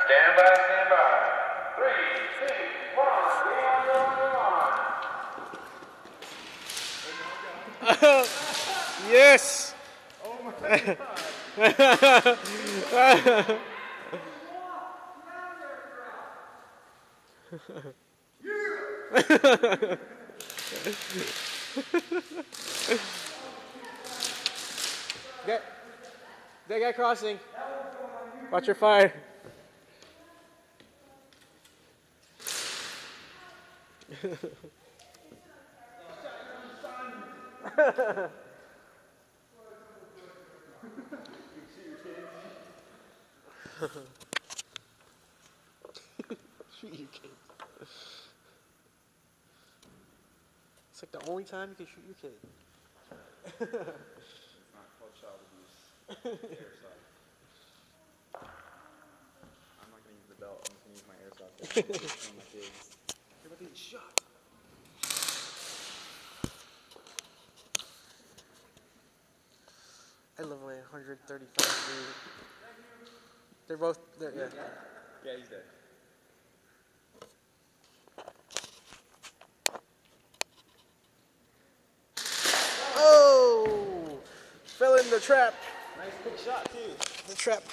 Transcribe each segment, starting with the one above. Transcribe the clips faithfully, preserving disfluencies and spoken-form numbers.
stand by, stand by. Three, two, one, game on. Yes. Oh my God. Get that guy crossing. Watch your fire. Shoot your kids. It's like the only time you can shoot your kid. It's not called child abuse. Airsoft. I'm not gonna use the belt. I'm just gonna use my airsoft. I'm gonna show my kids. You're about to get shot. I live away one hundred thirty-five degrees. They're both, they're, yeah. Yeah, he's dead. Oh! Fell in the trap. Nice quick shot too. The trap.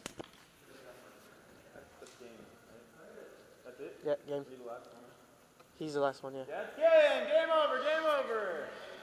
That's the game. Right? That's it? Yeah, game. Be the last one. He's the last one, yeah. That's game! Game over! Game over!